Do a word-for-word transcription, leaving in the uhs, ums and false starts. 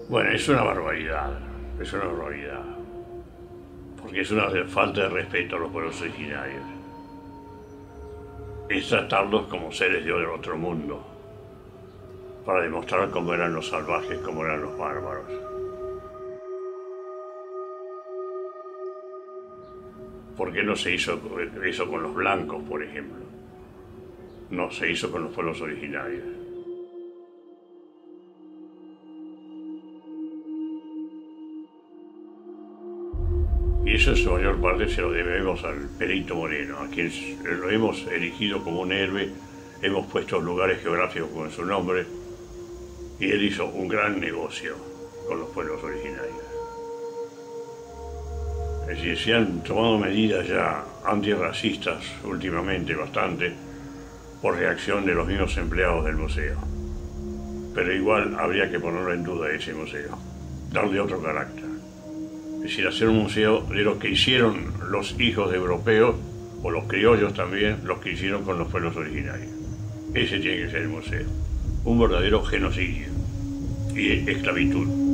Bueno, es una barbaridad, es una barbaridad, porque es una falta de respeto a los pueblos originarios. Es tratarlos como seres de otro mundo, para demostrar cómo eran los salvajes, cómo eran los bárbaros. ¿Por qué no se hizo eso con los blancos, por ejemplo? No, se hizo con los pueblos originarios. Y eso en su mayor parte se lo debemos al Perito Moreno, a quien lo hemos elegido como un héroe, hemos puesto lugares geográficos con su nombre, y él hizo un gran negocio con los pueblos originarios. Es decir, se han tomado medidas ya antirracistas últimamente bastante por reacción de los mismos empleados del museo. Pero igual habría que ponerlo en duda ese museo, darle otro carácter. Es decir, hacer un museo de lo que hicieron los hijos de europeos, o los criollos también, los que hicieron con los pueblos originarios. Ese tiene que ser el museo. Un verdadero genocidio y esclavitud.